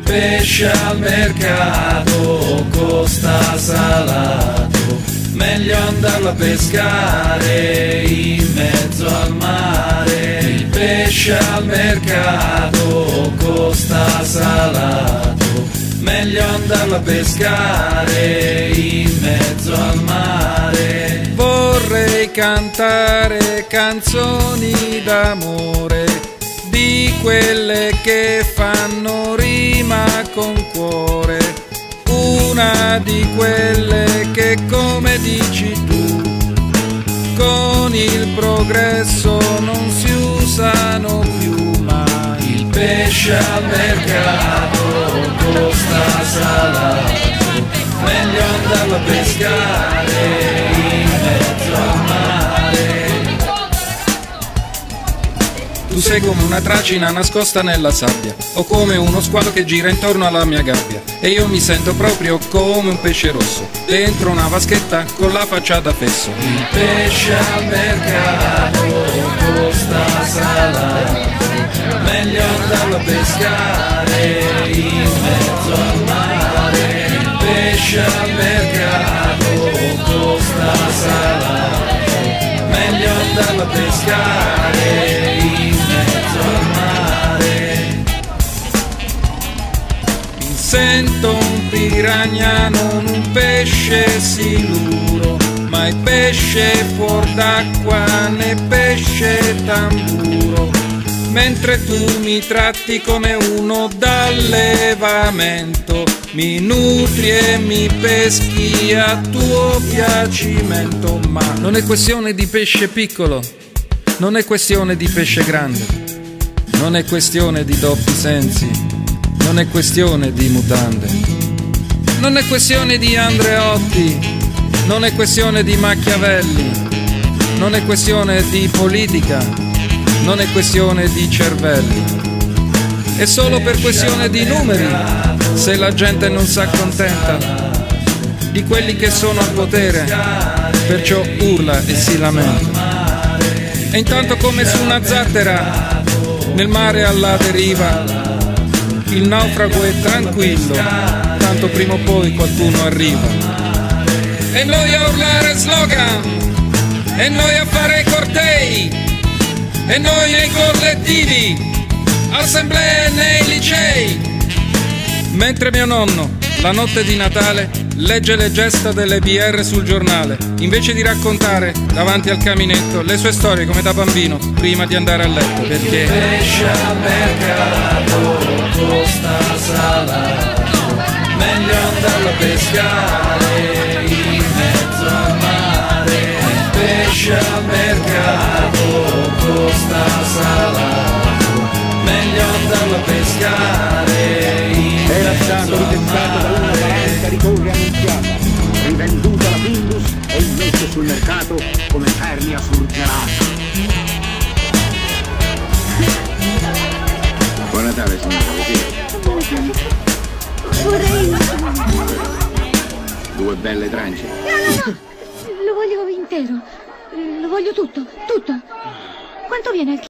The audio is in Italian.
pesce al mercato costa salato, meglio andarlo a pescare in mezzo al mare. Il pesce al mercato costa salato, meglio andarlo a pescare in mezzo al mare. Vorrei cantare canzoni d'amore, di quelle che fanno rima con cuore, una di quelle che, come dici tu, con il progresso non si usano più mai. Il pesce al mercato costa salato, meglio andarlo a pescare in mezzo al mare. Tu sei come una tracina nascosta nella sabbia, o come uno squalo che gira intorno alla mia gabbia, e io mi sento proprio come un pesce rosso dentro una vaschetta con la faccia da fesso. Il pesce al mercato costa salato, meglio andarlo a pescare in mezzo al mare. Il pesce al mercato costa salato, meglio andarlo a pescare in mezzo al mare. Mi sento un piranha, non un pesce siluro, mai pesce fuor d'acqua né pesce tamburo, mentre tu mi tratti come uno d'allevamento, mi nutri e mi peschi a tuo piacimento. Ma non è questione di pesce piccolo, non è questione di pesce grande, non è questione di doppi sensi, non è questione di mutande, non è questione di Andreotti, non è questione di Machiavelli, non è questione di politica, non è questione di cervelli, è solo per questione di numeri se la gente non si accontenta di quelli che sono al potere, perciò urla e si lamenta. E intanto, come su una zattera nel mare alla deriva, il naufrago è tranquillo, tanto prima o poi qualcuno arriva. E noi a urlare slogan, e noi a fare cortei, e noi ai collettivi, assemblee nei licei. Mentre mio nonno, la notte di Natale, legge le gesta delle BR sul giornale, invece di raccontare davanti al caminetto le sue storie come da bambino prima di andare a letto, perché pesce al mercato costa salato, meglio andarlo a pescare in mezzo al mare. Il pesce al mercato costa salato, meglio andarlo a pescare in era mezzo stato al ripensato da una palanca di torre annunziata, rivenduto alla Findus e immesso sul mercato come pernia surgelata. Buon Natale, signora. Vorrei... Due belle trance. No, lo voglio intero. Lo voglio tutto, tutto. Quanto viene il